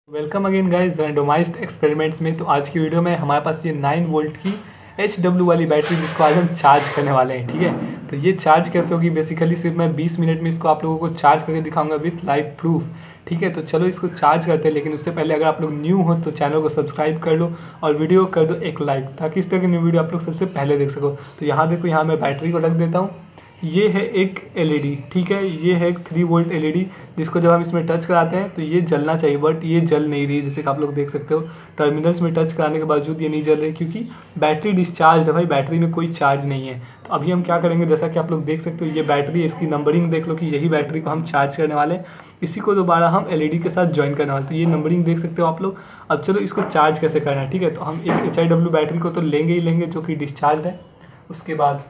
Welcome again guys randomized experiments में। तो आज की वीडियो में हमारे पास ये 9 वोल्ट की HW वाली बैटरी जिसको आज हम चार्ज करने वाले हैं। ठीक है, तो ये चार्ज कैसे होगी बेसिकली सिर्फ मैं 20 मिनट में इसको आप लोगों को चार्ज करके दिखाऊंगा विथ लाइव प्रूफ। ठीक है, तो चलो इसको चार्ज करते हैं, लेकिन उससे पहले अगर आप लोग न्यू हो तो चैनल को सब्सक्राइब कर लो और वीडियो कर दो एक लाइक, ताकि इस तरह की न्यू वीडियो आप लोग सबसे पहले देख सको। तो यहाँ देखो, यहाँ मैं बैटरी को रख देता हूँ। ये है एक LED, ठीक है, ये है एक 3 वोल्ट LED जिसको जब हम इसमें टच कराते हैं तो ये जलना चाहिए, बट ये जल नहीं रही। जैसे कि आप लोग देख सकते हो टर्मिनल्स में टच कराने के बावजूद ये नहीं जल रही, क्योंकि बैटरी डिस्चार्ज है भाई, बैटरी में कोई चार्ज नहीं है। तो अभी हम क्या करेंगे, जैसा कि आप लोग देख सकते हो ये बैटरी, इसकी नंबरिंग देख लो कि यही बैटरी को हम चार्ज करने वाले हैं। इसी को दोबारा हम LED के साथ ज्वाइन करने वाले, तो ये नंबरिंग देख सकते हो आप लोग। अब चलो इसको चार्ज कैसे करना है। ठीक है, तो हम एक HIW बैटरी को तो लेंगे ही लेंगे जो कि डिस्चार्ज है। उसके बाद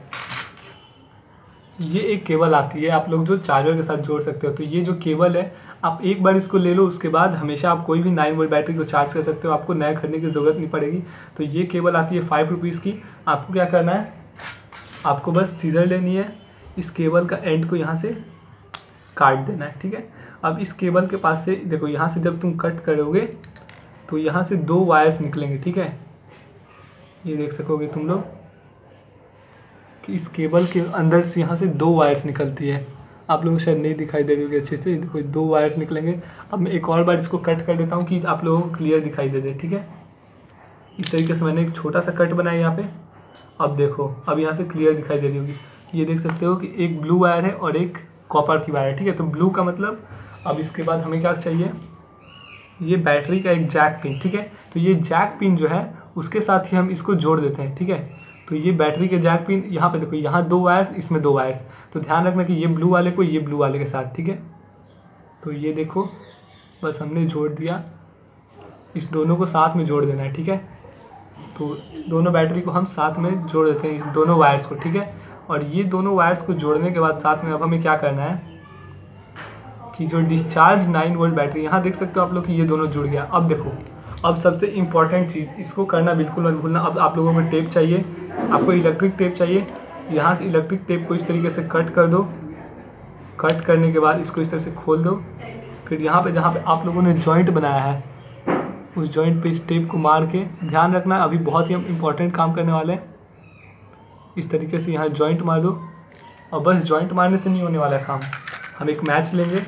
ये एक केबल आती है आप लोग जो चार्जर के साथ जोड़ सकते हो। तो ये जो केबल है आप एक बार इसको ले लो, उसके बाद हमेशा आप कोई भी 9 वोल्ट बैटरी को चार्ज कर सकते हो, आपको नया खरीदने की ज़रूरत नहीं पड़ेगी। तो ये केबल आती है 5 रुपीज़ की। आपको क्या करना है, आपको बस सीजर लेनी है, इस केबल का एंड को यहाँ से काट देना है। ठीक है, अब इस केबल के पास से देखो, यहाँ से जब तुम कट करोगे तो यहाँ से 2 वायर्स निकलेंगे। ठीक है, ये देख सकोगे तुम लोग कि इस केबल के अंदर से यहाँ से 2 वायर्स निकलती है। आप लोगों को शायद नहीं दिखाई दे रही होगी अच्छे से, देखो 2 वायर्स निकलेंगे। अब मैं एक और बार इसको कट कर देता हूँ कि आप लोगों को क्लियर दिखाई दे दे। ठीक है, इस तरीके से मैंने एक छोटा सा कट बनाया यहाँ पे। अब देखो, अब यहाँ से क्लियर दिखाई दे रही होगी, ये देख सकते हो कि एक ब्लू वायर है और एक कॉपर की वायर है। ठीक है, तो ब्लू का मतलब अब इसके बाद हमें क्या चाहिए, ये बैटरी का एक जैक पिन। ठीक है, तो ये जैक पिन जो है उसके साथ ही हम इसको जोड़ देते हैं। ठीक है, तो ये बैटरी के जैक पिन यहाँ पे देखो, यहाँ 2 वायर्स, इसमें 2 वायर्स। तो ध्यान रखना कि ये ब्लू वाले को ये ब्लू वाले के साथ। ठीक है, तो ये देखो बस हमने जोड़ दिया, इस दोनों को साथ में जोड़ देना है। ठीक है, तो इस दोनों बैटरी को हम साथ में जोड़ देते हैं, इस दोनों वायर्स को। ठीक है, और ये दोनों वायर्स को जोड़ने के बाद साथ में अब हमें क्या करना है कि जो डिस्चार्ज 9 वोल्ट बैटरी, यहाँ देख सकते हो आप लोग कि ये दोनों जुड़ गया। अब देखो, अब सबसे इम्पॉर्टेंट चीज़, इसको करना बिल्कुल मत भूलना। अब आप लोगों को टेप चाहिए, आपको इलेक्ट्रिक टेप चाहिए। यहाँ से इलेक्ट्रिक टेप को इस तरीके से कट कर दो। कट करने के बाद इसको इस तरह से खोल दो। फिर यहाँ पे जहाँ पे आप लोगों ने जॉइंट बनाया है उस जॉइंट पे इस टेप को मार के, ध्यान रखना अभी बहुत ही हम इम्पॉर्टेंट काम करने वाले हैं। इस तरीके से यहाँ जॉइंट मार दो, और बस जॉइंट मारने से नहीं होने वाला काम। हम एक मैच लेंगे,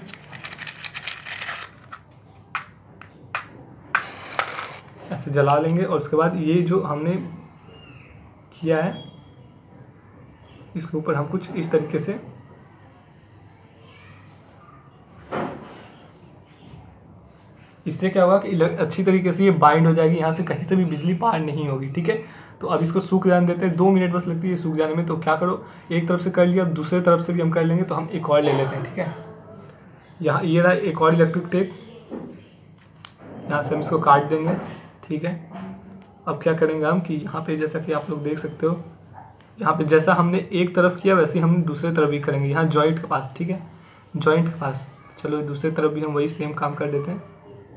ऐसे जला लेंगे, और उसके बाद ये जो हमने किया है इसके ऊपर हम कुछ इस तरीके से इससे क्या होगा कि अच्छी तरीके से ये बाइंड हो जाएगी, यहाँ से कहीं से भी बिजली पार नहीं होगी। ठीक है, तो अब इसको सूख जाने देते हैं, 2 मिनट बस लगती है सूख जाने में। तो क्या करो, एक तरफ से कर लिया, अब दूसरे तरफ से भी हम कर लेंगे। तो हम एक और ले लेते हैं। ठीक है, यहाँ ये रहा एक और इलेक्ट्रिक टेप, यहाँ से हम इसको काट देंगे। ठीक है, अब क्या करेंगे हम कि यहाँ पे जैसा कि आप लोग देख सकते हो, यहाँ पे जैसा हमने एक तरफ किया वैसे ही हम दूसरे तरफ भी करेंगे, यहाँ जॉइंट के पास। ठीक है, जॉइंट के पास। चलो दूसरे तरफ भी हम वही सेम काम कर देते हैं।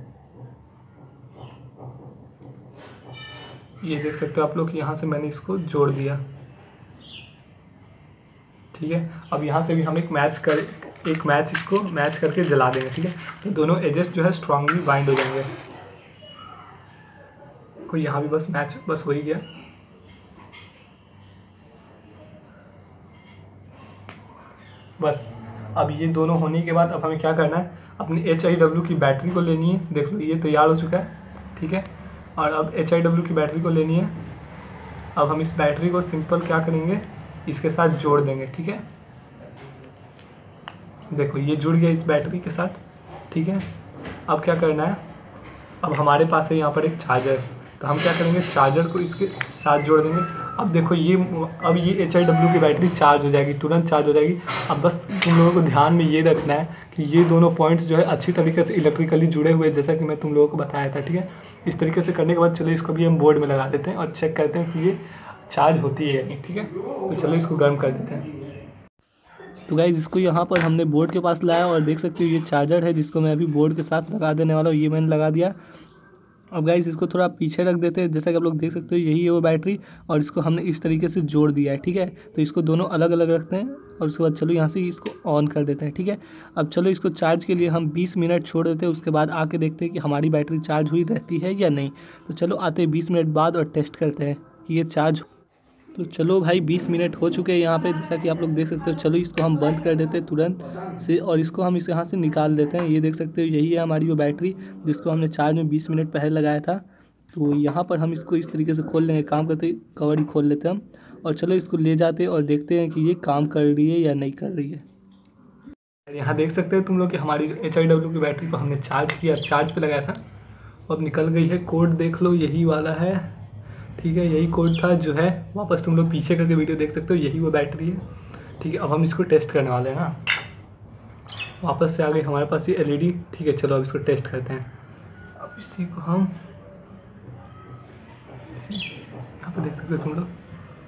ये देख सकते हो आप लोग कि यहाँ से मैंने इसको जोड़ दिया। ठीक है, अब यहाँ से भी हम एक मैच इसको मैच करके जला देंगे। ठीक है, तो दोनों एजेस जो है स्ट्रांगली बाइंड हो जाएंगे। कोई यहाँ भी बस मैच बस हो ही गया। बस अब ये दोनों होने के बाद अब हमें क्या करना है, अपनी HIW की बैटरी को लेनी है। देख लो ये तैयार हो चुका है। ठीक है, और अब HIW की बैटरी को लेनी है। अब हम इस बैटरी को सिंपल क्या करेंगे, इसके साथ जोड़ देंगे। ठीक है, देखो ये जुड़ गया इस बैटरी के साथ। ठीक है, अब क्या करना है, अब हमारे पास है यहाँ पर एक चार्जर, तो हम क्या करेंगे, चार्जर को इसके साथ जोड़ देंगे। अब देखो अब ये HIW की बैटरी चार्ज हो जाएगी, तुरंत चार्ज हो जाएगी। अब बस तुम लोगों को ध्यान में ये रखना है कि ये दोनों पॉइंट्स जो है अच्छी तरीके से इलेक्ट्रिकली जुड़े हुए, जैसा कि मैं तुम लोगों को बताया था। ठीक है, इस तरीके से करने के बाद चलो इसको भी हम बोर्ड में लगा देते हैं और चेक करते हैं कि ये चार्ज होती है या नहीं। ठीक है, तो चलो इसको गर्म कर देते हैं। तो गाइज़ इसको यहाँ पर हमने बोर्ड के पास लाया और देख सकते हो ये चार्जर है जिसको मैं अभी बोर्ड के साथ लगा देने वाला हूँ। ये मैंने लगा दिया। अब गाइस इसको थोड़ा पीछे रख देते हैं, जैसा कि आप लोग देख सकते हो यही है वो बैटरी, और इसको हमने इस तरीके से जोड़ दिया है। ठीक है, तो इसको दोनों अलग अलग रखते हैं और उसके बाद चलो यहाँ से इसको ऑन कर देते हैं। ठीक है, अब चलो इसको चार्ज के लिए हम 20 मिनट छोड़ देते हैं, उसके बाद आके देखते हैं कि हमारी बैटरी चार्ज हुई रहती है या नहीं। तो चलो आते हैं 20 मिनट बाद और टेस्ट करते हैं कि ये चार्ज। तो चलो भाई 20 मिनट हो चुके हैं यहाँ पे, जैसा कि आप लोग देख सकते हो। चलो इसको हम बंद कर देते हैं तुरंत से, और इसको हम इस यहाँ से निकाल देते हैं। ये देख सकते हो यही है हमारी वो बैटरी जिसको हमने चार्ज में 20 मिनट पहले लगाया था। तो यहाँ पर हम इसको इस तरीके से खोल लेंगे, काम करते कवर ही खोल लेते हैं हम, और चलो इसको ले जाते हैं और देखते हैं कि ये काम कर रही है या नहीं कर रही है। यहाँ देख सकते हो तुम लोग कि हमारी जो HIW की बैटरी को हमने चार्ज किया, चार्ज पे लगाया था, अब निकल गई है। कोड देख लो, यही वाला है। ठीक है, यही कोड था जो है, वापस तुम लोग पीछे करके वीडियो देख सकते हो, यही वो बैटरी है। ठीक है, अब हम इसको टेस्ट करने वाले हैं ना, वापस से आ गई हमारे पास ये LED। ठीक है, चलो अब इसको टेस्ट करते हैं। अब इसी को हम यहाँ पर देख सकते हो तुम लोग।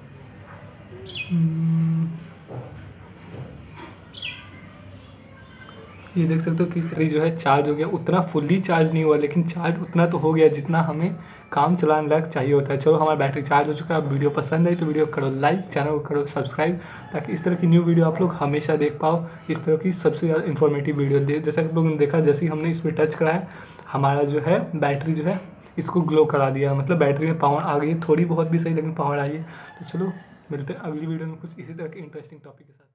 ये देख सकते हो किस तरीके जो है चार्ज हो गया। उतना फुल्ली चार्ज नहीं हुआ, लेकिन चार्ज उतना तो हो गया जितना हमें काम चलाने लायक चाहिए होता है। चलो हमारा बैटरी चार्ज हो चुका है। अब वीडियो पसंद आई तो वीडियो करो लाइक, चैनल को करो सब्सक्राइब, ताकि इस तरह की न्यू वीडियो आप लोग हमेशा देख पाओ। इस तरह की सबसे ज़्यादा इन्फॉर्मेटिव वीडियो जैसा कि आप लोगों ने देखा, जैसे ही हमने इस पर टच कराया हमारा जो है बैटरी जो है इसको ग्लो करा दिया, मतलब बैटरी में पावर आ गई है। थोड़ी बहुत भी सही, लेकिन पावर आई है। तो चलो मिलते हैं अगली वीडियो में कुछ इसी तरह के इंटरेस्टिंग टॉपिक के साथ।